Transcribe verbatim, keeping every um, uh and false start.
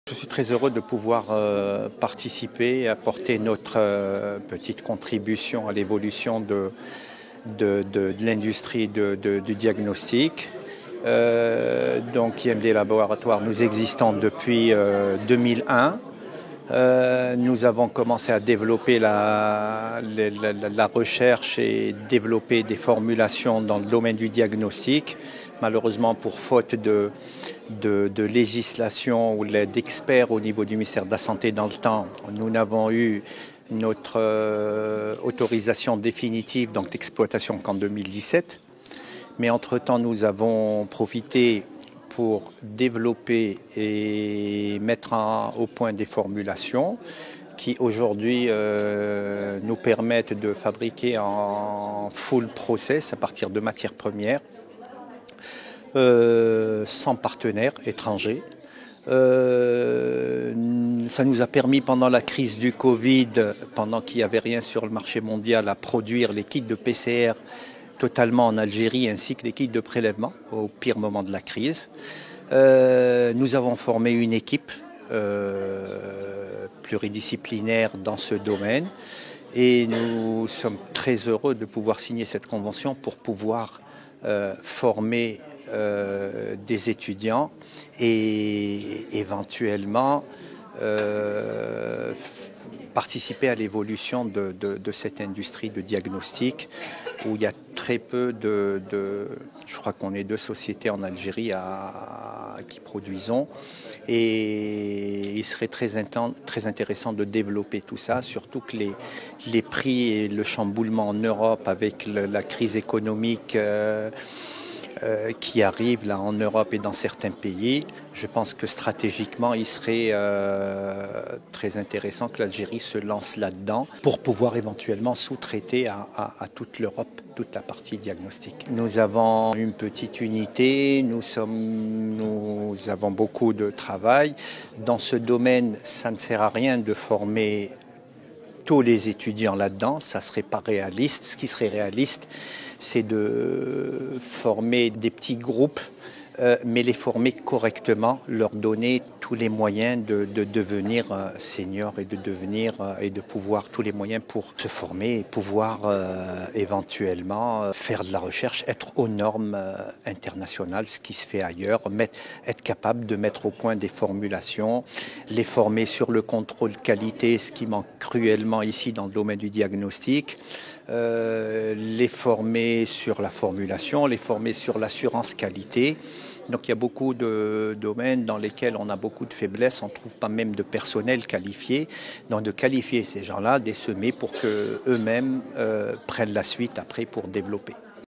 Je suis très heureux de pouvoir euh, participer et apporter notre euh, petite contribution à l'évolution de, de, de, de l'industrie de, de, du diagnostic. Euh, donc I M D Laboratoire, nous existons depuis euh, deux mille un. Euh, nous avons commencé à développer la, la, la, la recherche et développer des formulations dans le domaine du diagnostic. Malheureusement, pour faute de, de, de législation ou d'experts au niveau du ministère de la Santé dans le temps, nous n'avons eu notre euh, autorisation définitive donc d'exploitation qu'en deux mille dix-sept. Mais entre-temps, nous avons profité pour développer et mettre en, au point des formulations qui aujourd'hui euh, nous permettent de fabriquer en full process à partir de matières premières euh, sans partenaires étrangers. Euh, ça nous a permis pendant la crise du Covid, pendant qu'il n'y avait rien sur le marché mondial, à produire les kits de P C R totalement en Algérie, ainsi que les kits de prélèvement au pire moment de la crise. Euh, nous avons formé une équipe euh, pluridisciplinaire dans ce domaine et nous sommes très heureux de pouvoir signer cette convention pour pouvoir euh, former euh, des étudiants et éventuellement euh, participer à l'évolution de, de, de cette industrie de diagnostic où il y a très peu de, de je crois qu'on est deux sociétés en Algérie à, à, qui produisons et il serait très, intent, très intéressant de développer tout ça, surtout que les, les prix et le chamboulement en Europe avec le, la crise économique euh, Euh, qui arrive là en Europe et dans certains pays, je pense que stratégiquement, il serait euh, très intéressant que l'Algérie se lance là-dedans pour pouvoir éventuellement sous-traiter à, à, à toute l'Europe, toute la partie diagnostique. Nous avons une petite unité, nous, sommes, nous avons beaucoup de travail. Dans ce domaine, ça ne sert à rien de former tous les étudiants là-dedans, ça ne serait pas réaliste. Ce qui serait réaliste, c'est de former des petits groupes, euh, mais les former correctement, leur donner tous les moyens de, de devenir euh, seniors et de devenir euh, et de pouvoir tous les moyens pour se former et pouvoir euh, éventuellement euh, faire de la recherche, être aux normes euh, internationales, ce qui se fait ailleurs, mettre, être capable de mettre au point des formulations, les former sur le contrôle qualité, ce qui manque cruellement ici dans le domaine du diagnostic. Euh, les former sur la formulation, les former sur l'assurance qualité. Donc il y a beaucoup de domaines dans lesquels on a beaucoup de faiblesses, on ne trouve pas même de personnel qualifié. Donc de qualifier ces gens-là, des semer pour qu'eux-mêmes euh, prennent la suite après pour développer.